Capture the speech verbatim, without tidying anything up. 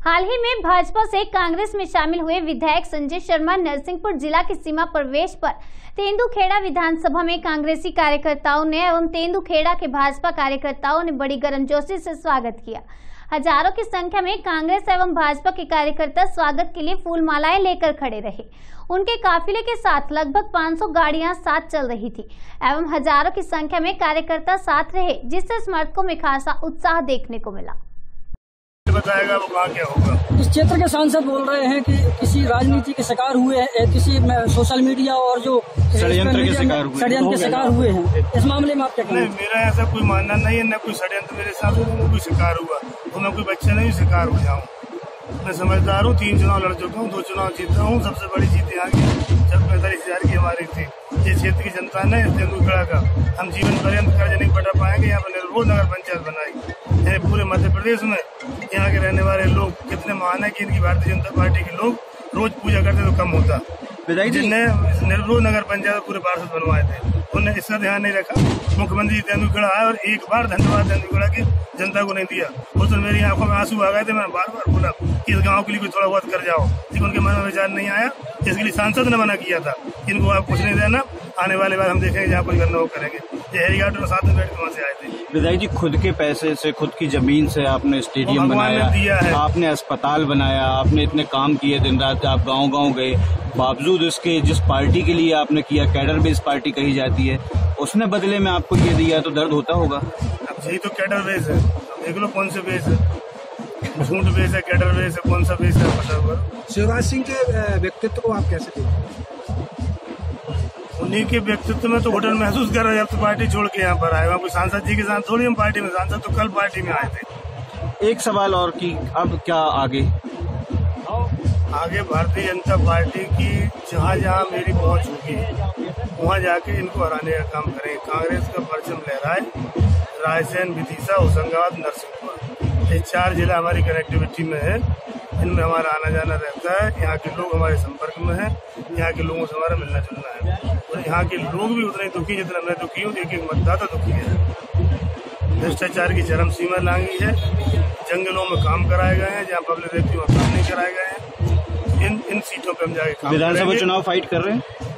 हाल ही में भाजपा से कांग्रेस में शामिल हुए विधायक संजय शर्मा नरसिंहपुर जिला की सीमा प्रवेश पर तेंदुखेड़ा विधानसभा में कांग्रेसी कार्यकर्ताओं ने एवं तेंदुखेड़ा के भाजपा कार्यकर्ताओं ने बड़ी गर्मजोशी से स्वागत किया। हजारों की संख्या में कांग्रेस एवं भाजपा के कार्यकर्ता स्वागत के लिए फूल मालाएं लेकर खड़े रहे। उनके काफिले के साथ लगभग पाँच सौ गाड़ियां साथ चल रही थी एवं हजारों की संख्या में कार्यकर्ता साथ रहे, जिससे समर्थकों में खासा उत्साह देखने को मिला। बताएगा वो कहाँ क्या होगा। इस क्षेत्र के सांसद बोल रहे हैं कि किसी राजनीति के शिकार हुए हैं, किसी सोशल मीडिया और जो षड्यंत्र के शिकार हुए षड्यंत्र के शिकार हुए हैं। इस मामले में आप क्या कहेंगे? मेरा ऐसा कोई मानना नहीं है, न कोई षड्यंत्र मेरे साथ हो, कोई शिकार हुआ तो मैं कोई बच्चा नहीं शिकार हो जाऊँ। मैं समझदार हूँ, तीन चुनाव लड़ चुका हूँ, दो चुनाव जीता हूँ। सबसे बड़ी जीत यहाँ की जब पैंतालीस हजार की हमारी थी। ये क्षेत्र की जनता ने तेंदुखेड़ा का हम जीवन पर्यंत कर्ज नहीं पटा पाएंगे। यहाँ पर निर्भोर नगर पंचायत बनाई पूरे मध्य प्रदेश में। यहाँ के रहने वाले लोग कितने महान है कि इनकी भारतीय जनता पार्टी के लोग रोज पूजा करते तो कम होता। जिनने निर्भोर नगर पंचायत पूरे पार्षद बनवाए थे उन्होंने इसका ध्यान नहीं रखा। मुख्यमंत्री तेंदुखेड़ा आए और एक बार धन्यवाद तेंदुखेड़ा की जनता को नहीं दिया। उस दिन मेरी आंखों में आंसू आ गए थे। मैंने बार बार बोला कि इस गांव के लिए कोई थोड़ा बहुत कर जाओ, लेकिन उनके मन में विचार नहीं आया। इसके लिए सांसद ने मना किया था, इनको आप कुछ नहीं देना, आने वाले बार हम देखेंगे जहाँ कुछ करना वो करेंगे। ये हेलीकॉप्टर में साथ में बैठ के वहाँ से आए थे। विधायक जी, खुद के पैसे से, खुद की जमीन से आपने स्टेडियम बनाया, दिया है। आपने अस्पताल बनाया, आपने इतने काम किए, दिन रात आप गांव गांव गए। बावजूद इसके जिस पार्टी के लिए आपने किया, कैडर बेस पार्टी कही जाती है, उसने बदले में आपको ये दिया तो दर्द होता होगा। अब यही तो कैडर बेस है। देख लो कौन से बेस है, झूठ बेस है, कैडर बेस है, कौन सा बेस है पता होगा। शिवराज सिंह के व्यक्तित्व को आप कैसे देखते? उन्हीं के व्यक्तित्व में तो होटल महसूस कर रहे हैं। अब तो पार्टी छोड़ के यहाँ पर आए, वहाँ कोई सांसद जी के साथ थोड़ी हम पार्टी में, सांसद तो कल पार्टी में आए थे। एक सवाल और की, अब क्या आगे आगे भारतीय जनता पार्टी की जहाँ जहाँ मेरी पहुँच होगी वहाँ जाके इनको हराने का काम करेंगे। कांग्रेस का परचम लहराए, रायसेन, विदिशा, होशंगाबाद, नरसिंहपुर, ये चार जिला हमारी कनेक्टिविटी में है। इनमें हमारा आना जाना रहता है। यहाँ के लोग हमारे संपर्क में हैं, यहाँ के लोगों से हमारा मिलना जुलना है और यहाँ के लोग भी उतने दुखी जितना मैं दुखी हूँ। एक एक मतदाता दुखी है। भ्रष्टाचार की चरम सीमा लांगी है। जंगलों में काम कराए गए हैं, जहाँ पब्लिक रहती है वहाँ काम नहीं कराए गए हैं। इन इन सीटों पर हम जाके विधानसभा चुनाव फाइट कर रहे हैं।